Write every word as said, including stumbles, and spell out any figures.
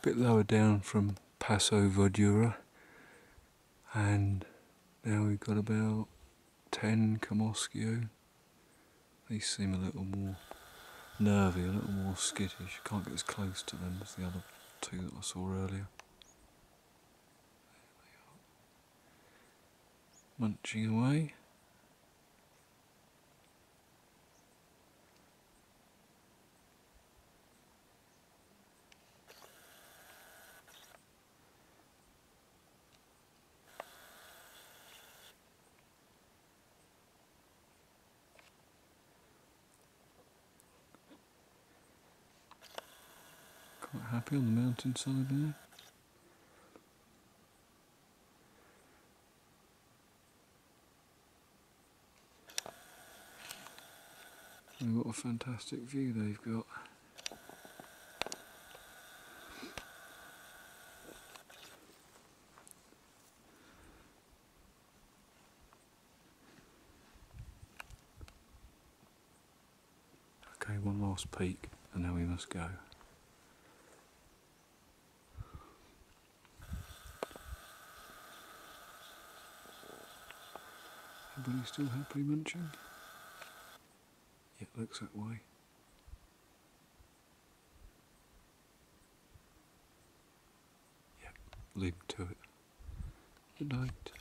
bit lower down from Passo Verdura, and now we've got about ten Camoschio. They seem a little more nervy, a little more skittish. You can't get as close to them as the other two that I saw earlier. Munching away. Quite happy on the mountainside there. And what a fantastic view they've got. Okay, one last peek and then we must go. Everybody still happily munching? Yeah, it looks that way. Yeah, leave to it. Good night.